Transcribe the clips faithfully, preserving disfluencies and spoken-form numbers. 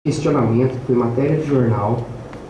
questionamento, foi matéria de jornal.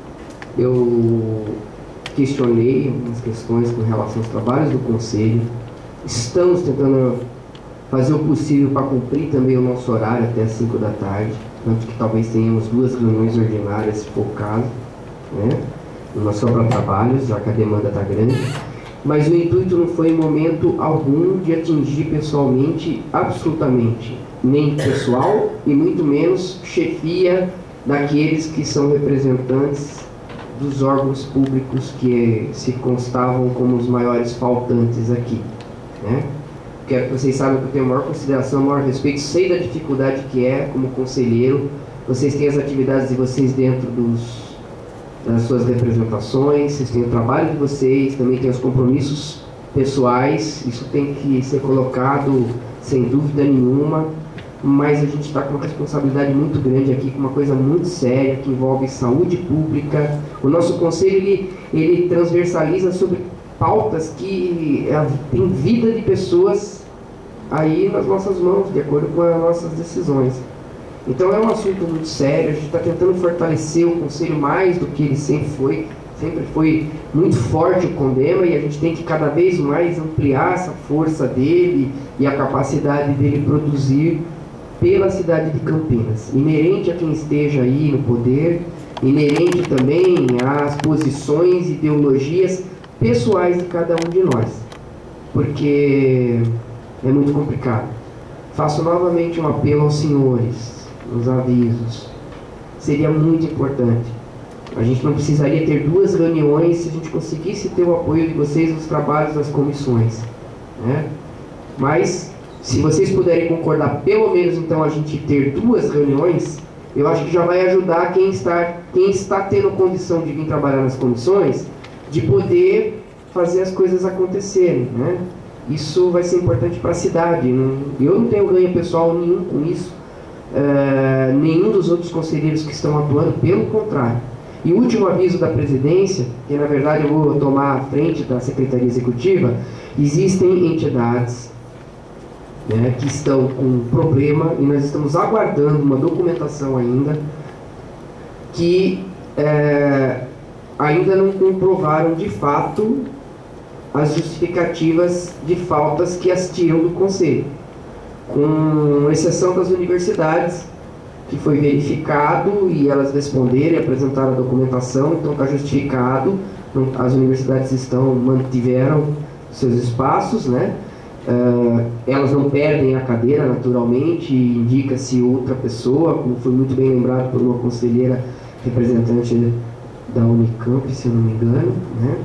Eu questionei algumas questões com relação aos trabalhos do Conselho. Estamos tentando fazer o possível para cumprir também o nosso horário até as cinco da tarde, tanto que talvez tenhamos duas reuniões ordinárias, se for o caso, né? Uma só para trabalhos, já que a demanda está grande. Mas o intuito não foi em momento algum de atingir pessoalmente, absolutamente, nem pessoal e muito menos chefia daqueles que são representantes dos órgãos públicos que se constavam como os maiores faltantes aqui, né? Quero que vocês saibam que eu tenho a maior consideração, o maior respeito, sei da dificuldade que é como conselheiro. Vocês têm as atividades de vocês dentro dos, das suas representações, vocês têm o trabalho de vocês, também têm os compromissos pessoais, isso tem que ser colocado sem dúvida nenhuma, mas a gente está com uma responsabilidade muito grande aqui, com uma coisa muito séria, que envolve saúde pública. O nosso conselho, ele, ele transversaliza sobre pautas que é, tem vida de pessoas aí nas nossas mãos, de acordo com as nossas decisões. Então é um assunto muito sério, a gente está tentando fortalecer o Conselho mais do que ele sempre foi, sempre foi muito forte o Condema, e a gente tem que cada vez mais ampliar essa força dele e a capacidade dele produzir pela cidade de Campinas, inerente a quem esteja aí no poder, inerente também às posições e ideologias pessoais de cada um de nós, porque é muito complicado. Faço novamente um apelo aos senhores, nos avisos. Seria muito importante. A gente não precisaria ter duas reuniões se a gente conseguisse ter o apoio de vocês nos trabalhos das comissões, né? Mas, se vocês puderem concordar, pelo menos então a gente ter duas reuniões, eu acho que já vai ajudar quem está, quem está tendo condição de vir trabalhar nas comissões, de poder fazer as coisas acontecerem, né? Isso vai ser importante para a cidade. Eu não tenho ganho pessoal nenhum com isso, uh, nenhum dos outros conselheiros que estão atuando, pelo contrário. E o último aviso da presidência, que na verdade eu vou tomar à frente da Secretaria Executiva, existem entidades, né, que estão com problema, e nós estamos aguardando uma documentação ainda, que é, ainda não comprovaram de fato as justificativas de faltas que as tiram do Conselho, com exceção das universidades, que foi verificado e elas responderam e apresentaram a documentação, então está justificado, as universidades estão, mantiveram seus espaços, né? Uh, elas não perdem a cadeira naturalmente, indica-se outra pessoa, como foi muito bem lembrado por uma conselheira representante da Unicamp, se eu não me engano, né?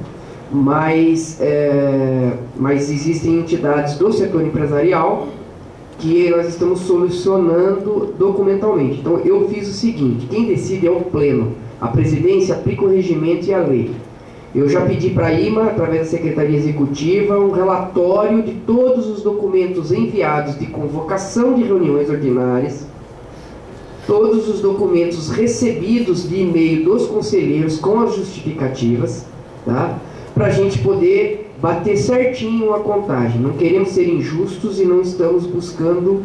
Mas, é, mas existem entidades do setor empresarial que nós estamos solucionando documentalmente. Então eu fiz o seguinte: quem decide é o pleno, a presidência aplica o regimento e a lei. Eu já pedi para a I M A, através da Secretaria Executiva, um relatório de todos os documentos enviados de convocação de reuniões ordinárias, todos os documentos recebidos de e-mail dos conselheiros com as justificativas, tá? Para a gente poder bater certinho a contagem. Não queremos ser injustos e não estamos buscando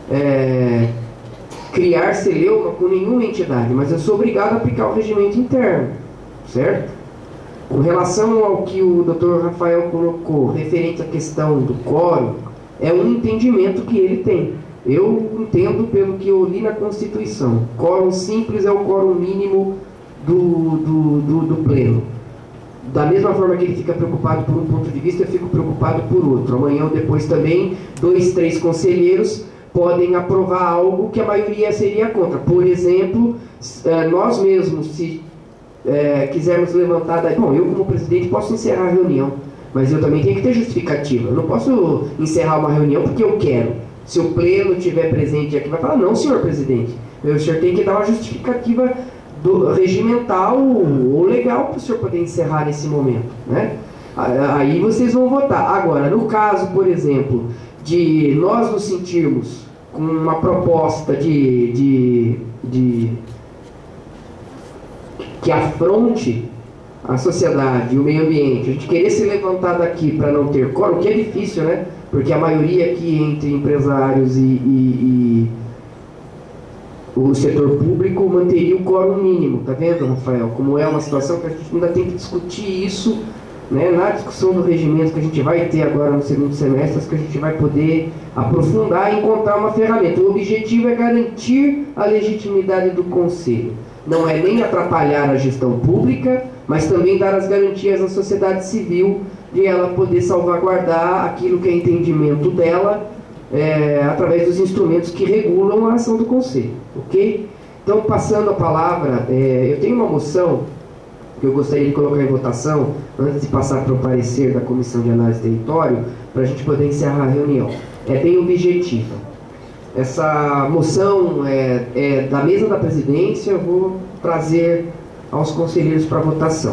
é, criar celeuma com nenhuma entidade, mas eu sou obrigado a aplicar o regimento interno, certo? Com relação ao que o doutor Rafael colocou, referente à questão do quórum, é um entendimento que ele tem. Eu entendo pelo que eu li na Constituição. Quórum simples é o quórum mínimo do, do, do, do pleno. Da mesma forma que ele fica preocupado por um ponto de vista, eu fico preocupado por outro. Amanhã ou depois também, dois, três conselheiros podem aprovar algo que a maioria seria contra. Por exemplo, nós mesmos, se é, quisermos levantar... Da... Bom, eu como presidente posso encerrar a reunião, mas eu também tenho que ter justificativa. Eu não posso encerrar uma reunião porque eu quero. Se o pleno estiver presente aqui, vai falar: não, senhor presidente, o senhor tem que dar uma justificativa do, regimental ou legal para o senhor poder encerrar nesse momento, né? Aí vocês vão votar. Agora, no caso, por exemplo, de nós nos sentirmos com uma proposta de, de, de que afronte a sociedade e o meio ambiente, a gente querer se levantar daqui para não ter quórum, que é difícil, né? Porque a maioria aqui, entre empresários e, e, e o setor público manteria o quórum mínimo, tá vendo, Rafael? Como é uma situação que a gente ainda tem que discutir isso, né, na discussão do regimento que a gente vai ter agora no segundo semestre, que a gente vai poder aprofundar e encontrar uma ferramenta. O objetivo é garantir a legitimidade do Conselho. Não é nem atrapalhar a gestão pública, mas também dar as garantias à sociedade civil de ela poder salvaguardar aquilo que é entendimento dela, é, através dos instrumentos que regulam a ação do Conselho, ok? Então, passando a palavra, é, eu tenho uma moção que eu gostaria de colocar em votação, antes de passar para o parecer da Comissão de Análise de Território, para a gente poder encerrar a reunião. É bem objetiva. Essa moção é, é da mesa da presidência, eu vou trazer aos conselheiros para votação.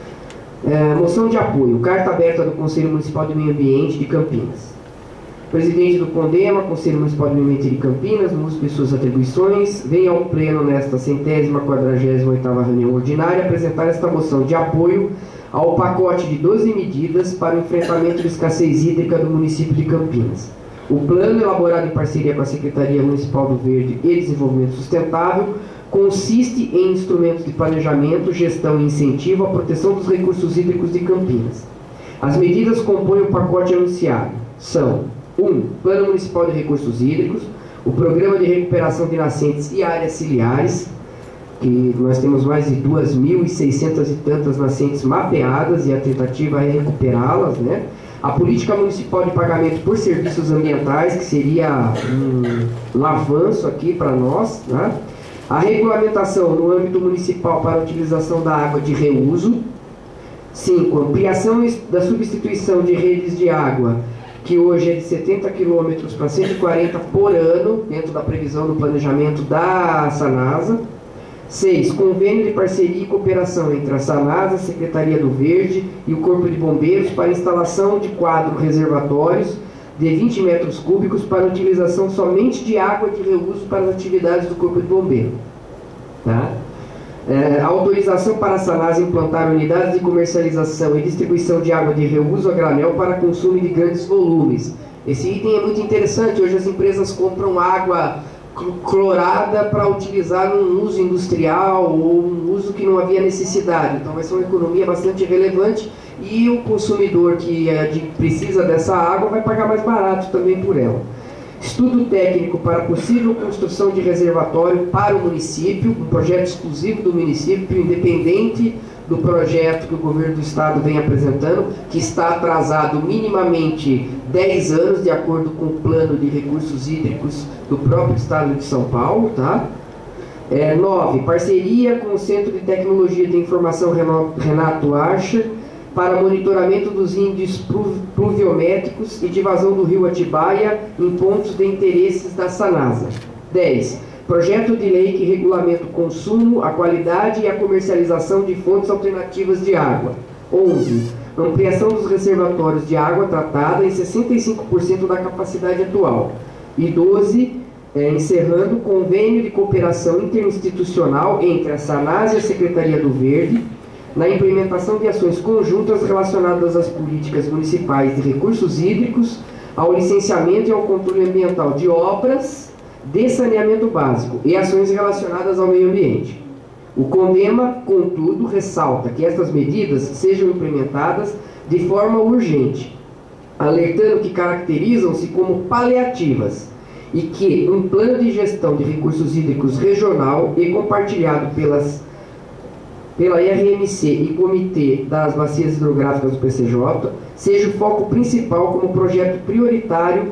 É, moção de apoio, carta aberta do Conselho Municipal de Meio Ambiente de Campinas. Presidente do CONDEMA, Conselho Municipal de Meio Ambiente de Campinas, no uso de suas atribuições, vem ao Pleno nesta centésima quadragésima oitava reunião ordinária apresentar esta moção de apoio ao pacote de doze medidas para o enfrentamento da escassez hídrica do município de Campinas. O plano, elaborado em parceria com a Secretaria Municipal do Verde e Desenvolvimento Sustentável, consiste em instrumentos de planejamento, gestão e incentivo à proteção dos recursos hídricos de Campinas. As medidas compõem o pacote anunciado. São: um. Plano Municipal de Recursos Hídricos, o Programa de Recuperação de Nascentes e Áreas Ciliares, que nós temos mais de duas mil e seiscentas e tantas nascentes mapeadas e a tentativa é recuperá-las, né? A Política Municipal de Pagamento por Serviços Ambientais, que seria um, um avanço aqui para nós, né? A regulamentação no âmbito municipal para a utilização da água de reuso. cinco. Ampliação da substituição de redes de água, que hoje é de setenta quilômetros para cento e quarenta por ano, dentro da previsão do planejamento da SANASA. seis. Convênio de parceria e cooperação entre a SANASA, a Secretaria do Verde e o Corpo de Bombeiros para instalação de quadro reservatórios de vinte metros cúbicos para utilização somente de água de reuso para as atividades do Corpo de Bombeiro. Tá? É, autorização para a SANASA implantar unidades de comercialização e distribuição de água de reuso a granel para consumo de grandes volumes. Esse item é muito interessante. Hoje as empresas compram água clorada para utilizar num uso industrial ou um uso que não havia necessidade. Então vai ser uma economia bastante relevante e o consumidor que é de, precisa dessa água vai pagar mais barato também por ela. Estudo técnico para possível construção de reservatório para o município, um projeto exclusivo do município, independente do projeto que o governo do estado vem apresentando, que está atrasado minimamente dez anos, de acordo com o plano de recursos hídricos do próprio estado de São Paulo, tá? É, nove. Parceria com o Centro de Tecnologia de Informação Renato Archer para monitoramento dos índices pluviométricos e de vazão do rio Atibaia em pontos de interesses da SANASA. dez. Projeto de lei que regulamenta o consumo, a qualidade e a comercialização de fontes alternativas de água. onze. Ampliação dos reservatórios de água tratada em sessenta e cinco por cento da capacidade atual. E doze. É, encerrando, convênio de cooperação interinstitucional entre a SANASA e a Secretaria do Verde na implementação de ações conjuntas relacionadas às políticas municipais de recursos hídricos, ao licenciamento e ao controle ambiental de obras de saneamento básico e ações relacionadas ao meio ambiente. O CONDEMA, contudo, ressalta que estas medidas sejam implementadas de forma urgente, alertando que caracterizam-se como paliativas e que um plano de gestão de recursos hídricos regional e compartilhado pelas pela I R M C e Comitê das Bacias Hidrográficas do P C J, seja o foco principal como projeto prioritário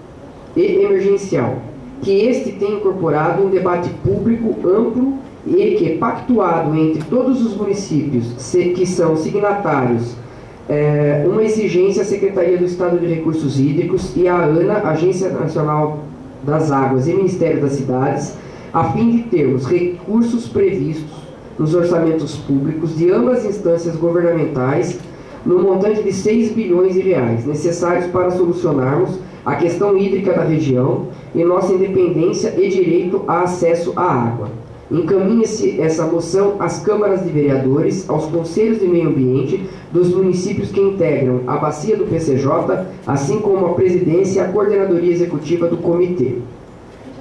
e emergencial, que este tenha incorporado um debate público amplo e que, pactuado entre todos os municípios que são signatários, é, uma exigência à Secretaria do Estado de Recursos Hídricos e à ANA, Agência Nacional das Águas e Ministério das Cidades, a fim de termos recursos previstos nos orçamentos públicos de ambas as instâncias governamentais, no montante de seis bilhões de reais, necessários para solucionarmos a questão hídrica da região e nossa independência e direito a acesso à água. Encaminha-se essa moção às câmaras de vereadores, aos conselhos de meio ambiente dos municípios que integram a bacia do P C J, assim como a presidência e a coordenadoria executiva do comitê.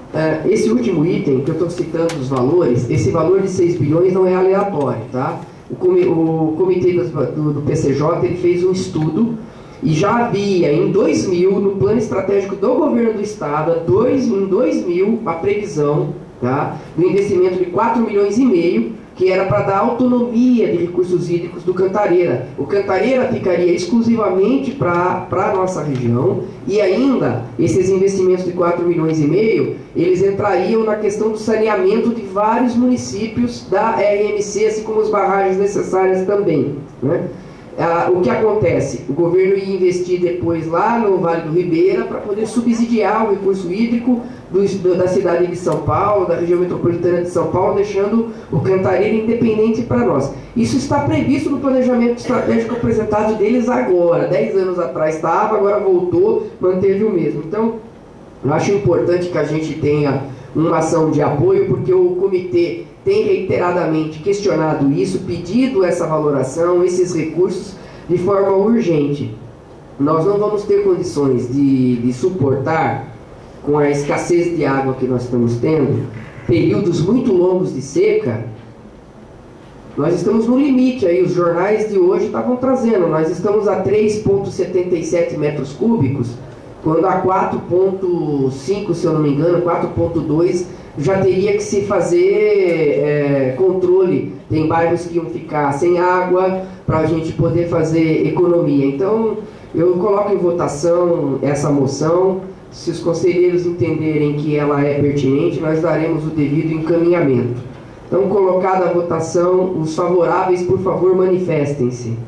uh, esse último item, que eu estou citando os valores, esse valor de seis bilhões não é aleatório, tá? O, comi o comitê do, do, do P C J, ele fez um estudo e já havia em dois mil, no plano estratégico do governo do estado, dois, em dois mil, a previsão, tá, do investimento de quatro milhões e meio, que era para dar autonomia de recursos hídricos do Cantareira. O Cantareira ficaria exclusivamente para a nossa região, e ainda esses investimentos de quatro milhões e meio, eles entrariam na questão do saneamento de vários municípios da R M C, assim como as barragens necessárias também, né? Ah, o que acontece? O governo ia investir depois lá no Vale do Ribeira para poder subsidiar o recurso hídrico do, do, da cidade de São Paulo, da região metropolitana de São Paulo, deixando o Cantareira independente para nós. Isso está previsto no planejamento estratégico apresentado deles agora. Dez anos atrás estava, agora voltou, manteve o mesmo. Então, eu acho importante que a gente tenha uma ação de apoio, porque o comitê tem reiteradamente questionado isso, pedido essa valoração, esses recursos, de forma urgente. Nós não vamos ter condições de, de suportar, com a escassez de água que nós estamos tendo, períodos muito longos de seca. Nós estamos no limite, aí os jornais de hoje estavam trazendo, nós estamos a três vírgula setenta e sete metros cúbicos, quando a quatro vírgula cinco, se eu não me engano, quatro vírgula dois, já teria que se fazer é, controle. Tem bairros que iam ficar sem água para a gente poder fazer economia. Então, eu coloco em votação essa moção. Se os conselheiros entenderem que ela é pertinente, nós daremos o devido encaminhamento. Então, colocada a votação, os favoráveis, por favor, manifestem-se.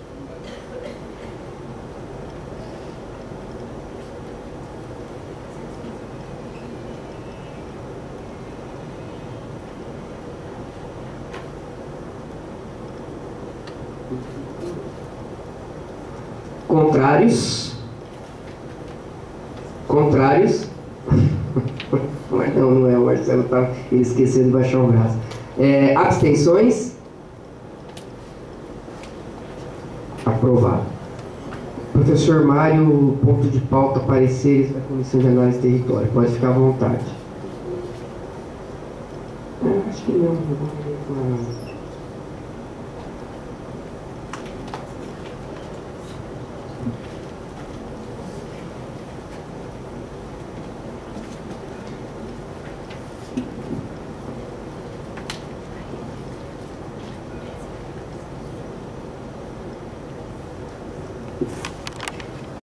Contrários? Contrários? Mas não, não é, o Marcelo está esquecendo de baixar o braço. É, abstenções? Aprovado. Professor Mário, ponto de pauta, pareceres da Comissão de Análise de Território. Pode ficar à vontade. Ah, acho que não. Não vou